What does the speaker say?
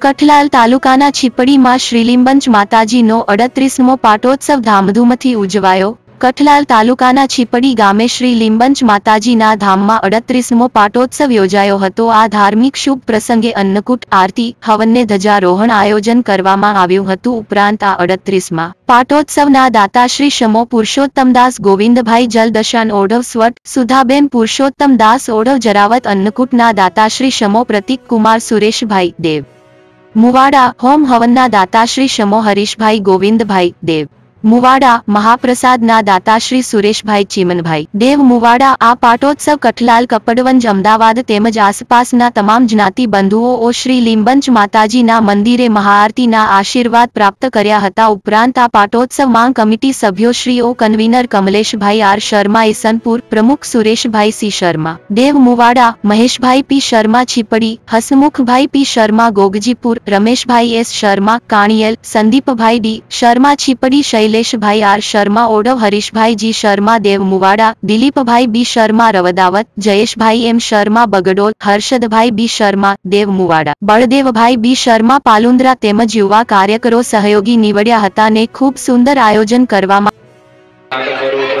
કઠલાલ તાલુકાના છીપડીમાં શ્રીલીંબંચ માતાજીનો 38મો પાટોત્સવ ધામધૂમથી ઉજવાયો। કઠલાલ તાલુકાના છીપડી ગામે શ્રીલીંબંચ માતાજીના ધામમાં 38મો પાટોત્સવ યોજાયો હતો। આ ધાર્મિક શુભ પ્રસંગે અન્નકૂટ, આરતી, હવનને ધજારોહણ આયોજન કરવામાં આવ્યું હતું। ઉપરાંત આ 38મા પાટોત્સવના દાતાશ્રી શમો પુરુષોત્તમદાસ ગોવિંદભાઈ જલદશાન ઓઢવ સ્વટ, સુધાબેન પુરુષોત્તમદાસ ઓઢવ જરાવત, અન્નકૂટના દાતાશ્રી શમો પ્રતીક કુમાર સુરેશભાઈ દેવ મુવાડા, હોમ હવનના દાતાશ્રી શમો હરીશભાઈ ગોવિંદભાઈ દેવ મુવાડા, મહાપ્રસાદના દાતાશ્રી સુરેશભાઈ ચીમનભાઈ દેવ મુવાડા। આ પાટોત્સવ કઠલાલ, કપડવંજ, અમદાવાદ તેમજ આસપાસના તમામ જ્ઞાતિ બંધુઓ શ્રી લીંબંચ માતાજીના મંદિરે મહાઆરતીના આશીર્વાદ પ્રાપ્ત કર્યા હતા। ઉપરાંત આ પાટોત્સવમાં કમિટી સભ્યો શ્રીઓ કન્વીનર કમલેશભાઈ આર શર્મા ઈસનપુર, પ્રમુખ Sureshbhai C Sharma Dev Muvada, Maheshbhai P Sharma Chhipdi, Hasmukhbhai P Sharma Gogjipur, Rameshbhai S Sharma Kaniyel, Sandipbhai D Sharma Chhipdi, Shaileshbhai R Sharma Odhav, Harishbhai G Sharma Dev Muvada, Dilipbhai B Sharma Ravdavat, Jayeshbhai M Sharma Bagdol, Harshadbhai B Sharma Dev Muvada, Baldevbhai B Sharma Palundra તેમજ યુવા કાર્યકરો સહયોગી નીવડ્યા હતા ને ખૂબ સુંદર આયોજન કરવામાં